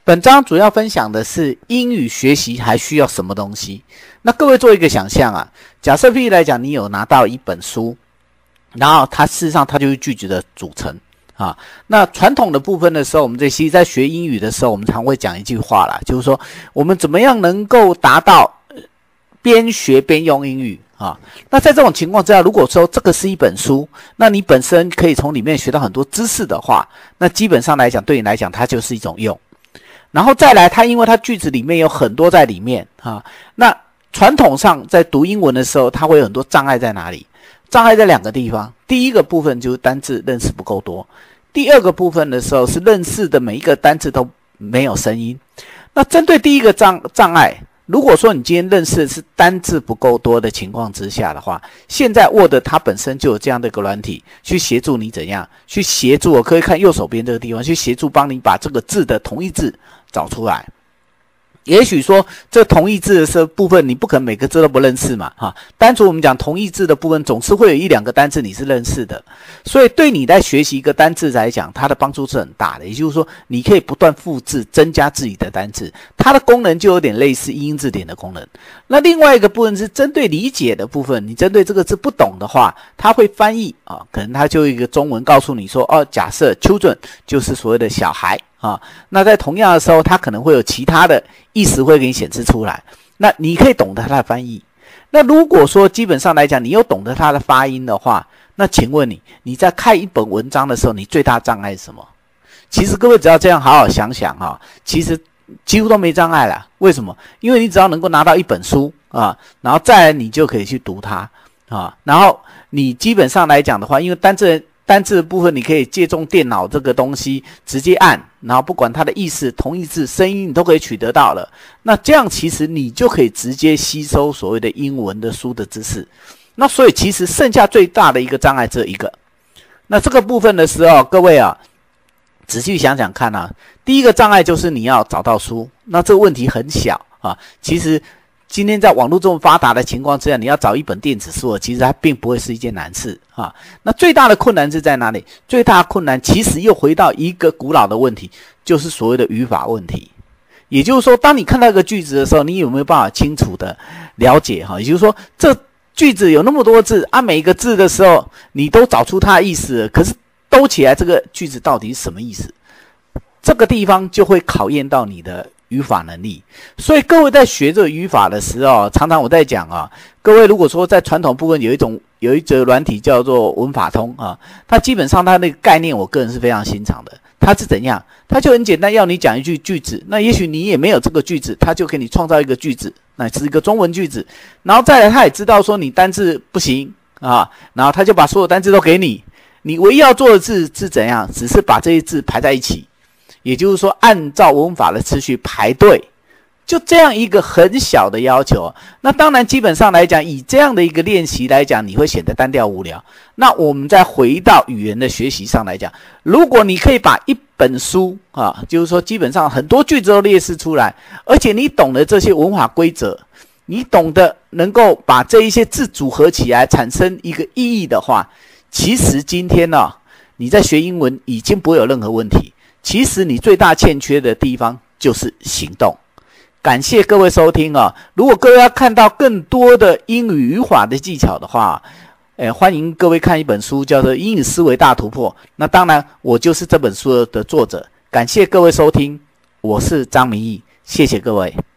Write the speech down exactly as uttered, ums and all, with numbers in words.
本章主要分享的是英语学习还需要什么东西。那各位做一个想象啊，假设譬如来讲，你有拿到一本书，然后它事实上它就是句子的组成啊。那传统的部分的时候，我们这些在学英语的时候，我们常会讲一句话啦，就是说我们怎么样能够达到边学边用英语啊。那在这种情况之下，如果说这个是一本书，那你本身可以从里面学到很多知识的话，那基本上来讲，对你来讲它就是一种用。然后再来，它因为它句子里面有很多在里面啊，那传统上在读英文的时候，它会有很多障碍在哪里？障碍在两个地方。第一个部分就是单字认识不够多，第二个部分的时候是认识的每一个单字都没有声音。那针对第一个障障碍，如果说你今天认识的是单字不够多的情况之下的话，现在 Word 它本身就有这样的一个软体去协助你怎样去协助，我可以看右手边这个地方去协助帮你把这个字的同义字找出来。也许说这同义字的部分你不可能每个字都不认识嘛哈，单纯我们讲同义字的部分总是会有一两个单字你是认识的，所以对你在学习一个单字来讲，它的帮助是很大的。也就是说你可以不断复制增加自己的单字，它的功能就有点类似英英字典的功能。那另外一个部分是针对理解的部分，你针对这个字不懂的话，它会翻译啊，可能它就有一个中文告诉你说哦，假设 children 就是所谓的小孩啊，那在同样的时候，它可能会有其他的意思会给你显示出来，那你可以懂得它的翻译。那如果说基本上来讲，你又懂得它的发音的话，那请问你，你在看一本文章的时候，你最大障碍是什么？其实各位只要这样好好想想啊，其实几乎都没障碍啦。为什么？因为你只要能够拿到一本书啊，然后再来你就可以去读它啊，然后你基本上来讲的话，因为单字单字的部分，你可以借重电脑这个东西直接按，然后不管它的意思、同义字、声音，你都可以取得到了。那这样其实你就可以直接吸收所谓的英文的书的知识。那所以其实剩下最大的一个障碍只有一个。那这个部分的时候，各位啊，仔细想想看啊，第一个障碍就是你要找到书。那这个问题很小啊，其实今天在网络这么发达的情况之下，你要找一本电子书，其实它并不会是一件难事啊。那最大的困难是在哪里？最大的困难其实又回到一个古老的问题，就是所谓的语法问题。也就是说，当你看到一个句子的时候，你有没有办法清楚的了解哈？也就是说，这句子有那么多字啊，每一个字的时候你都找出它的意思了，可是兜起来这个句子到底是什么意思？这个地方就会考验到你的语法能力。所以各位在学这个语法的时候，常常我在讲啊，各位如果说在传统部分有一种有一则软体叫做文法通啊，它基本上它那个概念我个人是非常欣赏的。它是怎样？它就很简单，要你讲一句句子，那也许你也没有这个句子，它就给你创造一个句子，那是一个中文句子。然后再来，它也知道说你单字不行啊，然后它就把所有单字都给你，你唯一要做的是是怎样？只是把这些字排在一起。也就是说，按照文法的次序排对，就这样一个很小的要求。那当然，基本上来讲，以这样的一个练习来讲，你会显得单调无聊。那我们再回到语言的学习上来讲，如果你可以把一本书啊，就是说基本上很多句子都列示出来，而且你懂得这些文法规则，你懂得能够把这一些字组合起来产生一个意义的话，其实今天呢、啊，你在学英文已经不会有任何问题。其实你最大欠缺的地方就是行动。感谢各位收听啊！如果各位要看到更多的英语语法的技巧的话，诶，欢迎各位看一本书，叫做《英语思维大突破》。那当然，我就是这本书的作者。感谢各位收听，我是张明义，谢谢各位。